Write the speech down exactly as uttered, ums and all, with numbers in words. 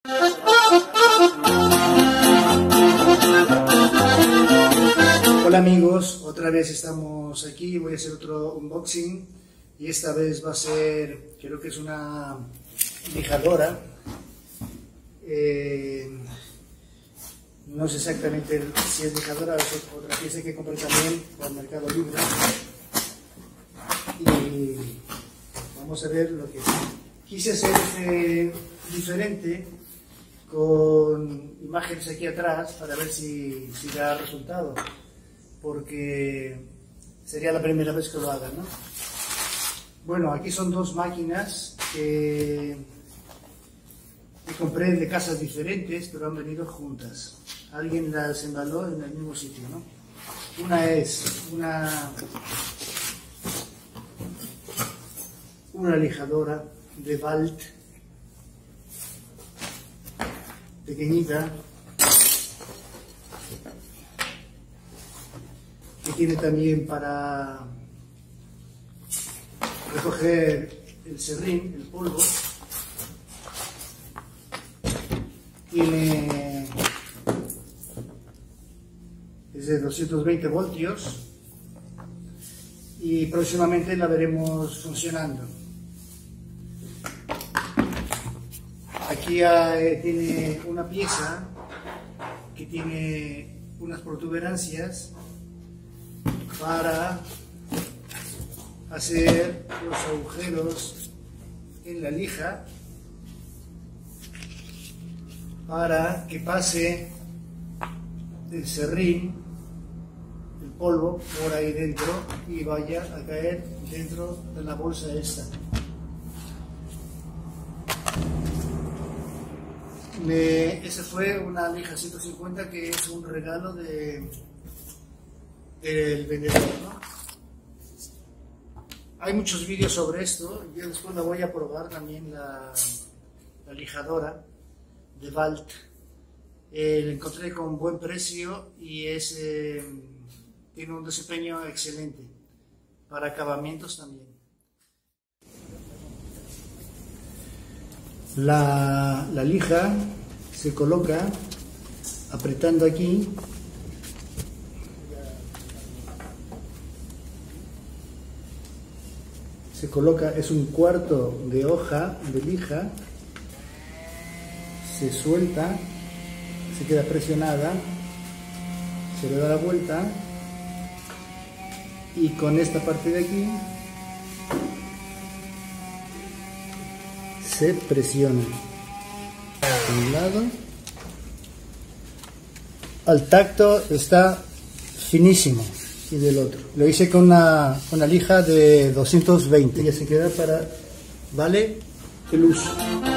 Hola amigos, otra vez estamos aquí, voy a hacer otro unboxing y esta vez va a ser, creo que es una lijadora, eh, no sé exactamente si es lijadora o es otra pieza que compré también por Mercado Libre y vamos a ver lo que quise hacer eh, diferente con imágenes aquí atrás para ver si, si da resultado, porque sería la primera vez que lo haga, ¿no? Bueno, aquí son dos máquinas que, que compré de casas diferentes, pero han venido juntas. Alguien las embaló en el mismo sitio, ¿no? Una es una, una lijadora de Valt, pequeñita, que tiene también para recoger el serrín, el polvo. Tiene, es de doscientos veinte voltios y próximamente la veremos funcionando. Aquí eh, tiene una pieza que tiene unas protuberancias para hacer los agujeros en la lija para que pase el serrín, el polvo, por ahí dentro y vaya a caer dentro de la bolsa esta. Me, esa fue una lija ciento cincuenta que es un regalo de, del vendedor, ¿no? Hay muchos vídeos sobre esto, yo después la voy a probar también la, la lijadora de Valt. Eh, la encontré con buen precio y es, eh, tiene un desempeño excelente para acabamientos también. La, la lija se coloca apretando aquí se coloca, es un cuarto de hoja de lija, se suelta, se queda presionada, se le da la vuelta y con esta parte de aquí se presiona de un lado. Al tacto está finísimo y del otro. Lo hice con una, una lija de doscientos veinte. Ya se queda para, vale, el uso.